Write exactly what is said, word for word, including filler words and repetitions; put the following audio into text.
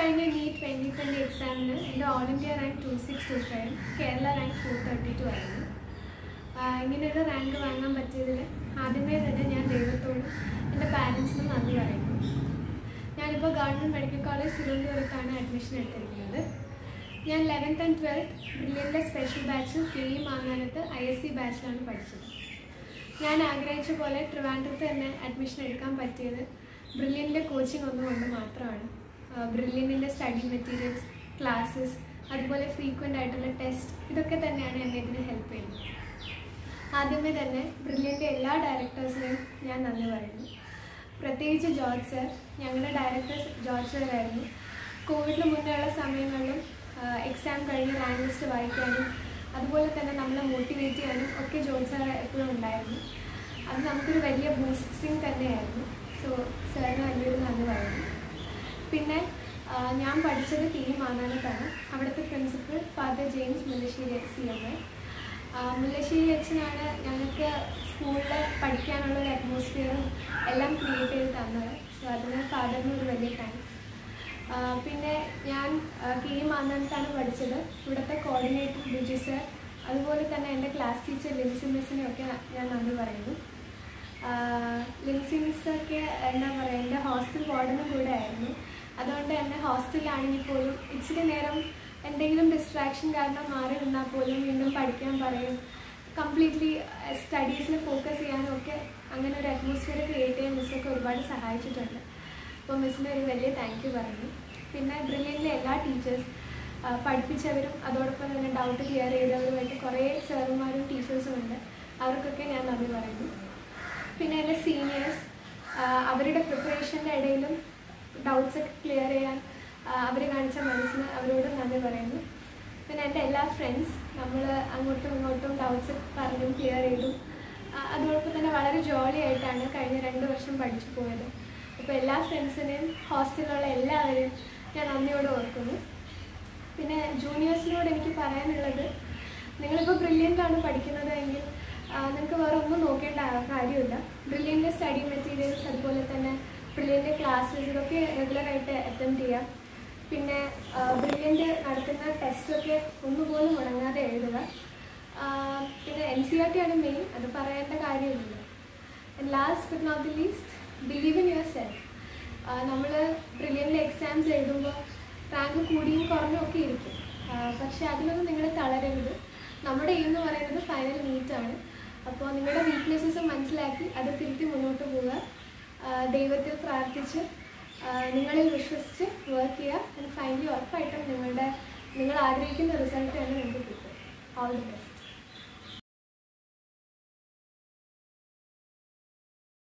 കഴിഞ്ഞ NEET twenty twenty എക്സാമിന് എൻ്റെ all India rank two six two five, Kerala rank four thirty two ആയിരുന്നു. ഇങ്ങനെയൊരു റാങ്ക് വാങ്ങാൻ പറ്റിയതിൽ ആദ്യമേ തന്നെ ഞാൻ ദൈവത്തോടും എൻ്റെ പാരൻസിനും നന്ദി പറയുന്നു. ഞാനിപ്പോൾ ഗവൺമെൻറ് മെഡിക്കൽ കോളേജ് തിരുവനന്തപുരത്താണ് അഡ്മിഷൻ എടുത്തിരിക്കുന്നത്. ഞാൻ ലെവൻത്ത് ആൻഡ് ട്വൽത്ത് ബ്രില്യൻ്റെ സ്പെഷ്യൽ ബാച്ച് കെ ഇ മാങ്ങാനത്ത് ഐ എസ് സി ബാച്ചിലാണ് പഠിച്ചത്. ഞാൻ ആഗ്രഹിച്ച പോലെ ട്രിവാൻഡ്രത്ത് തന്നെ അഡ്മിഷൻ എടുക്കാൻ പറ്റിയത് ബ്രില്യൻ്റെ കോച്ചിങ് ഒന്നുകൊണ്ട് മാത്രമാണ്. ബ്രില്യൻ്റെ സ്റ്റഡി മെറ്റീരിയൽസ്, ക്ലാസ്സസ്, അതുപോലെ ഫ്രീക്വൻ്റ് ആയിട്ടുള്ള ടെസ്റ്റ്, ഇതൊക്കെ തന്നെയാണ് എന്നെ ഇതിന് ഹെൽപ്പ് ചെയ്യുന്നത്. ആദ്യമേ തന്നെ ബ്രില്യൻ്റെ എല്ലാ ഡയറക്ടേഴ്സിനെയും ഞാൻ നന്ദി പറയുന്നു. പ്രത്യേകിച്ച് ജോർജ് സർ, ഞങ്ങളുടെ ഡയറക്ടർ ജോർജ് സർ ആയിരുന്നു. കോവിഡിന് മുന്നേ ഉള്ള സമയങ്ങളിലും എക്സാം കഴിഞ്ഞ് റാങ്ക് ലിസ്റ്റ് വായിക്കാനും അതുപോലെ തന്നെ നമ്മളെ മോട്ടിവേറ്റ് ചെയ്യാനും ഒക്കെ ജോർജ് സാർ എപ്പോഴും ഉണ്ടായിരുന്നു. അത് നമുക്കൊരു വലിയ ബൂസ്റ്റിംഗ് തന്നെയായിരുന്നു. സോ സാറിന് വലിയൊരു നന്ദി പറയുന്നു. പിന്നെ ഞാൻ പഠിച്ചത് കെ ഇ മാങ്ങാനത്താണ്. അവിടുത്തെ principal father James Mullassery C M A. Mullassery അച്ഛനാണ് ഞങ്ങൾക്ക് സ്കൂളിൽ പഠിക്കാനുള്ള ഒരു അറ്റ്മോസ്ഫിയറും എല്ലാം ക്രിയേറ്റ് ചെയ്ത് തന്നത്. സോ അതിന് ഫാദറിന് ഒരു വലിയ താങ്ക്സ്. പിന്നെ ഞാൻ കെ ഇ മാങ്ങാനത്താണ് പഠിച്ചത്. ഇവിടുത്തെ കോർഡിനേറ്റർ ബിജു സർ, അതുപോലെ തന്നെ എൻ്റെ ക്ലാസ് ടീച്ചർ ലിൻസി മിസ്സിനെയൊക്കെ ഞാൻ നന്ദി പറയുന്നു. ലിൻസി മിസ്സൊക്കെ എന്താ പറയുക, എൻ്റെ ഹോസ്റ്റൽ വാർഡനും കൂടെ ആയിരുന്നു. അതുകൊണ്ട് തന്നെ ഹോസ്റ്റലിലാണെങ്കിൽ പോലും ഇച്ചിരി നേരം എന്തെങ്കിലും ഡിസ്ട്രാക്ഷൻ കാരണം മാറി നിന്നാൽ പോലും വീണ്ടും പഠിക്കാൻ പറയും. കംപ്ലീറ്റ്ലി സ്റ്റഡീസിൽ ഫോക്കസ് ചെയ്യാനും ഒക്കെ അങ്ങനെ ഒരു അറ്റ്മോസ്ഫിയർ ക്രിയേറ്റ് ചെയ്യാൻ മിസ്സൊക്കെ ഒരുപാട് സഹായിച്ചിട്ടുണ്ട്. അപ്പോൾ മിസ്സിന് ഒരു വലിയ താങ്ക് യു പറയുന്നു. പിന്നെ ബ്രില്യൻ്റിലെ എല്ലാ ടീച്ചേഴ്സ്, പഠിപ്പിച്ചവരും അതോടൊപ്പം തന്നെ ഡൗട്ട് ക്ലിയർ ചെയ്തവരുമായിട്ട് കുറേ സാറുമാരും ടീച്ചേഴ്സും ഉണ്ട്. അവർക്കൊക്കെ ഞാൻ നന്ദി പറയുന്നു. പിന്നെ എൻ്റെ സീനിയേഴ്സ്, അവരുടെ പ്രിപ്പറേഷൻ്റെ ഇടയിലും ഡൗട്ട്സൊക്കെ ക്ലിയർ ചെയ്യാൻ അവർ കാണിച്ച മനസ്സിന് അവരോട് നന്ദി പറയുന്നു. പിന്നെ എൻ്റെ എല്ലാ ഫ്രണ്ട്സ്, നമ്മൾ അങ്ങോട്ടും ഇങ്ങോട്ടും ഡൗട്ട്സ് പറഞ്ഞും ക്ലിയർ ചെയ്തും അതോടൊപ്പം തന്നെ വളരെ ജോളി ആയിട്ടാണ് കഴിഞ്ഞ രണ്ട് വർഷം പഠിച്ചു പോയത്. അപ്പോൾ എല്ലാ ഫ്രണ്ട്സിനെയും ഹോസ്റ്റലിലുള്ള എല്ലാവരെയും ഞാൻ നന്ദിയോടെ ഓർക്കുന്നു. പിന്നെ ജൂനിയേഴ്സിനോട് എനിക്ക് പറയാനുള്ളത്, നിങ്ങളിപ്പോൾ ബ്രില്യൻ്റാണ് പഠിക്കുന്നത് എങ്കിൽ നിങ്ങൾക്ക് വേറെ ഒന്നും നോക്കേണ്ട കാര്യമില്ല. ബ്രില്യൻ്റെ സ്റ്റഡി മെറ്റീരിയൽസ്, അതുപോലെ തന്നെ ബ്രില്യൻ്റെ ക്ലാസ്സസ്, ഇതൊക്കെ റെഗുലറായിട്ട് അറ്റൻഡ് ചെയ്യാം. പിന്നെ ബ്രില്യൻ്റ് നടത്തുന്ന ടെസ്റ്റൊക്കെ ഒന്നുപോലും മുടങ്ങാതെ എഴുതുക. പിന്നെ എൻ സി ആർ ടി ആണ് മെയിൻ, അത് പറയേണ്ട കാര്യമില്ല. And last but not the least, believe in yourself. നമ്മൾ ബ്രില്യൻ്റിലെ എക്സാംസ് എഴുതുമ്പോൾ റാങ്ക് കൂടിയും കുറഞ്ഞും ഒക്കെ ഇരിക്കും. പക്ഷേ അതിലൊന്നും നിങ്ങൾ തളരരുത്. നമ്മുടെ എയിം എന്ന് പറയുന്നത് ഫൈനൽ നീറ്റാണ്. അപ്പോൾ നിങ്ങളുടെ വീക്ക്നെസ്സസ് മനസ്സിലാക്കി അത് തിരുത്തി മുന്നോട്ട് പോവുക. ദൈവത്തിൽ പ്രാർത്ഥിച്ച് നിങ്ങളിൽ വിശ്വസിച്ച് വർക്ക് ചെയ്യുക. ആൻഡ് ഫൈനലി ഉറപ്പായിട്ടും നിങ്ങളുടെ നിങ്ങൾ ആഗ്രഹിക്കുന്ന റിസൾട്ട് തന്നെ നിങ്ങൾക്ക് കിട്ടും. All the best.